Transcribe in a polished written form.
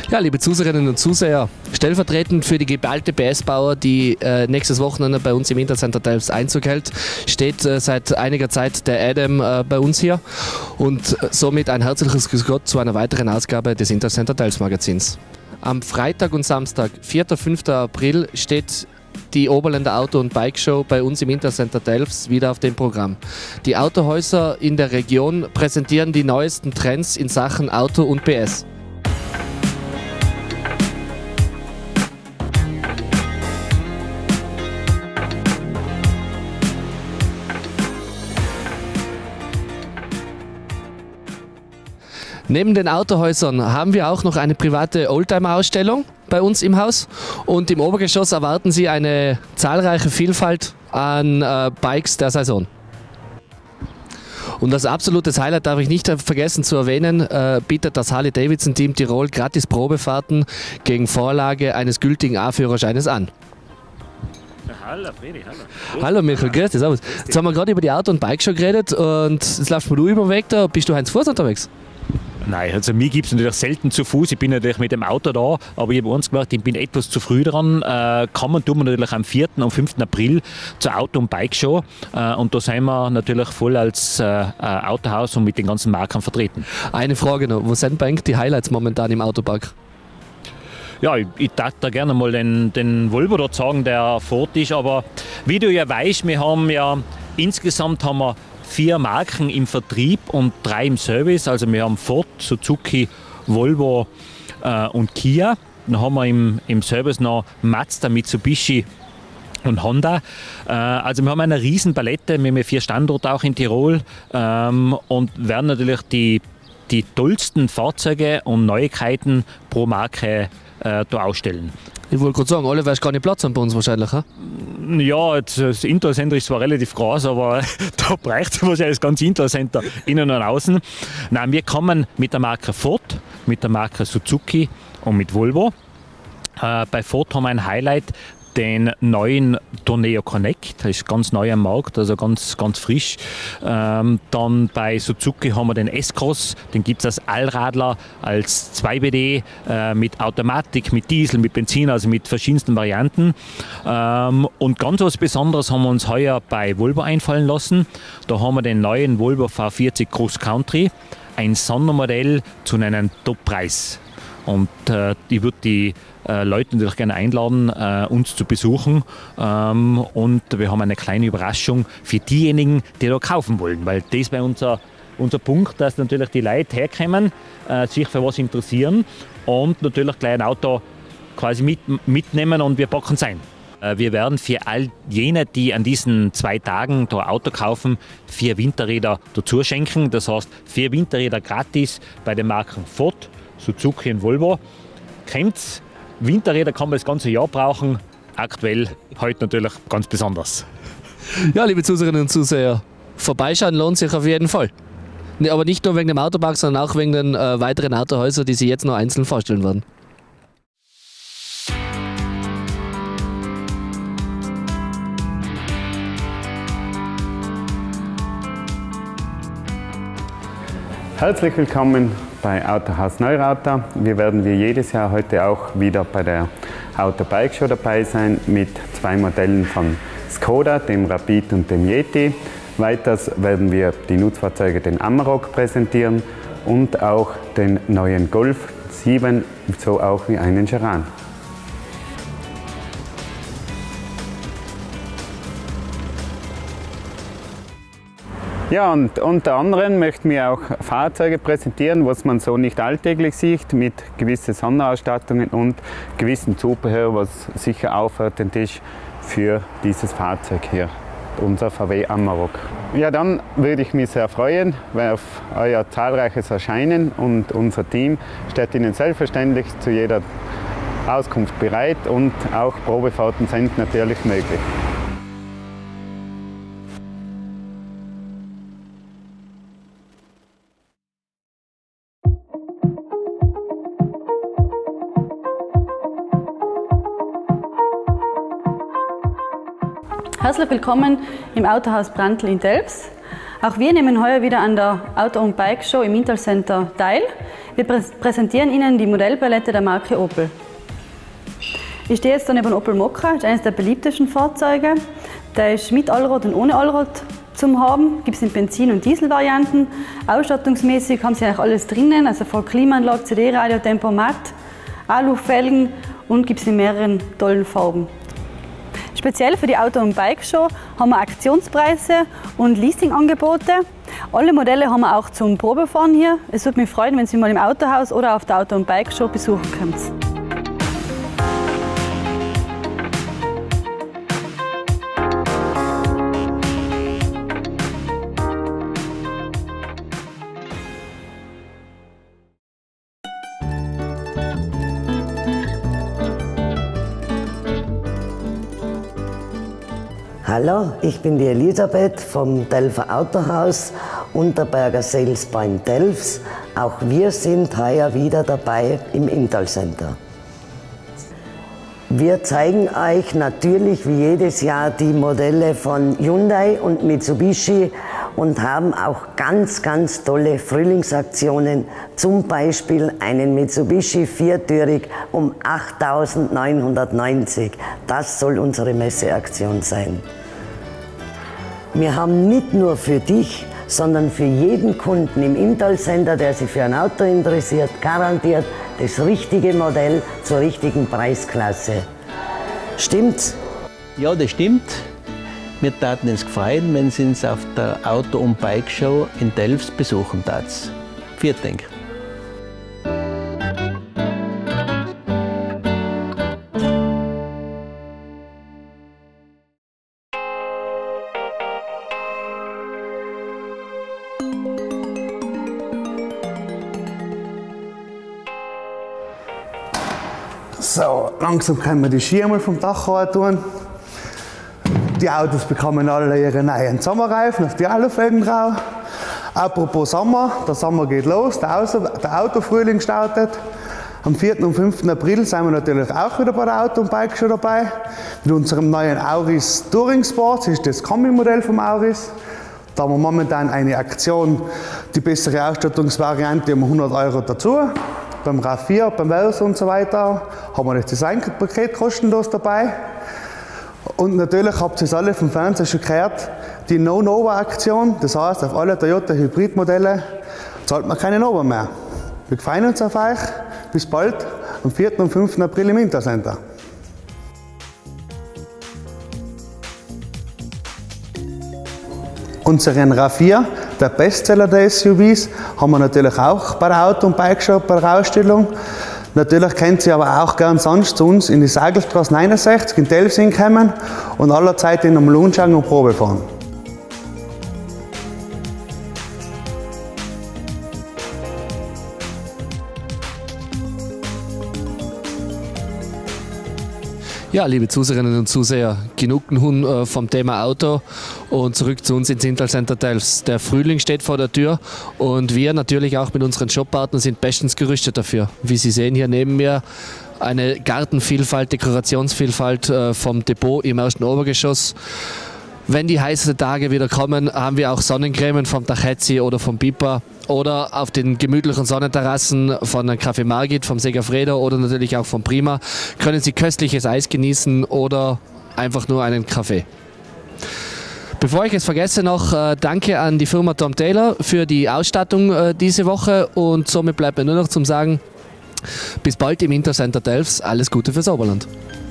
Ja, liebe Zuseherinnen und Zuseher, stellvertretend für die geballte PS-Bauer, die nächstes Wochenende bei uns im Intercenter Delfs Einzug hält, steht seit einiger Zeit der Adam bei uns hier und somit ein herzliches Grüß Gott zu einer weiteren Ausgabe des Intercenter Delfs Magazins. Am Freitag und Samstag, 4. und 5. April, steht die Oberländer Auto- und Bike-Show bei uns im Intercenter Delfs wieder auf dem Programm. Die Autohäuser in der Region präsentieren die neuesten Trends in Sachen Auto und PS. Neben den Autohäusern haben wir auch noch eine private Oldtimer-Ausstellung bei uns im Haus und im Obergeschoss erwarten Sie eine zahlreiche Vielfalt an Bikes der Saison. Und als absolutes Highlight darf ich nicht vergessen zu erwähnen, bietet das Harley-Davidson-Team Tirol gratis Probefahrten gegen Vorlage eines gültigen A-Führerscheines an. Hallo Fredi, hallo. Hallo Michael, grüß dich, servus. Jetzt haben wir gerade über die Auto- und Bike-Show geredet und jetzt laufst du über den Weg, da bist du Heinz Fuß unterwegs? Nein, also mir gibt es natürlich selten zu Fuß. Ich bin natürlich mit dem Auto da, aber ich habe uns gemerkt, ich bin etwas zu früh dran. Kommen tun wir natürlich am 4. und 5. April zur Auto- und Bike-Show und da sind wir natürlich voll als Autohaus und mit den ganzen Marken vertreten. Eine Frage noch, wo sind bei euch die Highlights momentan im Autopark? Ja, ich darf da gerne mal den Volvo dort sagen, der fort ist, aber wie du ja weißt, wir haben ja insgesamt 4 Marken im Vertrieb und 3 im Service. Also wir haben Ford, Suzuki, Volvo und Kia. Dann haben wir im Service noch Mazda, Mitsubishi und Honda. Also wir haben eine riesen Palette, wir haben 4 Standorte auch in Tirol und werden natürlich die tollsten Fahrzeuge und Neuigkeiten pro Marke da ausstellen. Ich wollte gerade sagen, alle werden gar nicht Platz haben bei uns wahrscheinlich. He? Ja, das Indoor-Center ist zwar relativ groß, aber da braucht es wahrscheinlich das ganze Indoor-Center innen und außen. Nein, wir kommen mit der Marke Ford, mit der Marke Suzuki und mit Volvo. Bei Ford haben wir ein Highlight, den neuen Tourneo Connect, das ist ganz neu am Markt, also ganz frisch. Dann bei Suzuki haben wir den S-Cross, den gibt es als Allradler, als 2BD, mit Automatik, mit Diesel, mit Benzin, also mit verschiedensten Varianten. Und ganz was Besonderes haben wir uns heuer bei Volvo einfallen lassen. Da haben wir den neuen Volvo V40 Cross Country, ein Sondermodell zu einem Top-Preis. Und ich würde die Leute natürlich gerne einladen, uns zu besuchen. Und wir haben eine kleine Überraschung für diejenigen, die da kaufen wollen. Weil das wäre unser Punkt, dass natürlich die Leute herkommen, sich für was interessieren und natürlich gleich ein Auto quasi mitnehmen und wir packen es ein. Wir werden für all jene, die an diesen 2 Tagen da Auto kaufen, 4 Winterräder dazu schenken. Das heißt, 4 Winterräder gratis bei den Marken Ford, Suzuki und Volvo. Kennt's? Winterräder kann man das ganze Jahr brauchen. Aktuell heute natürlich ganz besonders. Ja, liebe Zuseherinnen und Zuseher, vorbeischauen lohnt sich auf jeden Fall. Aber nicht nur wegen dem Autopark, sondern auch wegen den weiteren Autohäusern, die Sie jetzt noch einzeln vorstellen werden. Herzlich willkommen bei Autohaus Neurauter. Wir werden wie jedes Jahr heute auch wieder bei der Auto-Bike-Show dabei sein mit 2 Modellen von Skoda, dem Rapid und dem Yeti. Weiters werden wir die Nutzfahrzeuge, den Amarok, präsentieren und auch den neuen Golf 7, so auch wie einen Charan. Ja, und unter anderem möchten wir auch Fahrzeuge präsentieren, was man so nicht alltäglich sieht, mit gewissen Sonderausstattungen und gewissen Zubehör, was sicher aufwertend ist für dieses Fahrzeug hier, unser VW Amarok. Ja, dann würde ich mich sehr freuen auf euer zahlreiches Erscheinen und unser Team steht Ihnen selbstverständlich zu jeder Auskunft bereit und auch Probefahrten sind natürlich möglich. Herzlich willkommen im Autohaus Brandl in Delfs. Auch wir nehmen heuer wieder an der Auto- und Bike Show im Intal Center teil. Wir präsentieren Ihnen die Modellpalette der Marke Opel. Ich stehe jetzt da neben Opel Mokka, das ist eines der beliebtesten Fahrzeuge. Der ist mit Allrad und ohne Allrad zum haben, gibt es in Benzin- und Dieselvarianten. Ausstattungsmäßig haben Sie eigentlich alles drinnen, also voll Klimaanlage, CD-Radio, Tempomat, Alufelgen und gibt es in mehreren tollen Farben. Speziell für die Auto- und Bike Show haben wir Aktionspreise und Leasingangebote. Alle Modelle haben wir auch zum Probefahren hier. Es würde mich freuen, wenn Sie mal im Autohaus oder auf der Auto- und Bike Show besuchen können. Hallo, ich bin die Elisabeth vom Delfer Autohaus Unterberger Sales Point Delfs. Auch wir sind heuer wieder dabei im Intal Center. Wir zeigen euch natürlich wie jedes Jahr die Modelle von Hyundai und Mitsubishi und haben auch ganz tolle Frühlingsaktionen. Zum Beispiel einen Mitsubishi viertürig um 8.990. Das soll unsere Messeaktion sein. Wir haben nicht nur für dich, sondern für jeden Kunden im Intal Center, der sich für ein Auto interessiert, garantiert das richtige Modell zur richtigen Preisklasse. Stimmt's? Ja, das stimmt. Wir taten uns freuen, wenn Sie uns auf der Auto- und Bike Show in Delfs besuchen tat. Vielen Dank. So, langsam können wir die Schirme vom Dach tun. Die Autos bekommen alle ihre neuen Sommerreifen auf die Alufelgen drauf. Apropos Sommer, der Sommer geht los, der Autofrühling startet. Am 4. und 5. April sind wir natürlich auch wieder bei der Auto- und Bike Show dabei. Mit unserem neuen Auris Touring Sport, das ist das Kombi-Modell vom Auris. Da haben wir momentan eine Aktion, die bessere Ausstattungsvariante um 100 € dazu. Beim RAV4, beim Verso und so weiter haben wir das Designpaket kostenlos dabei. Und natürlich habt ihr es alle vom Fernsehen schon gehört, die No-Nova-Aktion. Das heißt, auf alle Toyota Hybrid-Modelle zahlt man keine Nova mehr. Wir freuen uns auf euch. Bis bald am 4. und 5. April im Intal Center. Unseren RAV4, der Bestseller der SUVs, haben wir natürlich auch bei der Auto- und Bike Show bei der Ausstellung. Natürlich könnt ihr aber auch gern sonst zu uns in die Segelstraße 69 in Delfs hinkommen und allerzeit in einem Rundgang und Probe fahren. Ja, liebe Zuseherinnen und Zuseher, genug nun vom Thema Auto und zurück zu uns ins Intal Center Delfs. Der Frühling steht vor der Tür und wir natürlich auch mit unseren Shoppartnern sind bestens gerüstet dafür. Wie Sie sehen hier neben mir eine Gartenvielfalt, Dekorationsvielfalt vom Depot im ersten Obergeschoss. Wenn die heißen Tage wieder kommen, haben wir auch Sonnencremen vom Tachezzi oder vom Pipa oder auf den gemütlichen Sonnenterrassen von Café Margit, vom Segafredo oder natürlich auch vom Prima können Sie köstliches Eis genießen oder einfach nur einen Kaffee. Bevor ich es vergesse noch, danke an die Firma Tom Taylor für die Ausstattung diese Woche und somit bleibt mir nur noch zum Sagen, bis bald im Intal Center Delfs, alles Gute fürs Oberland.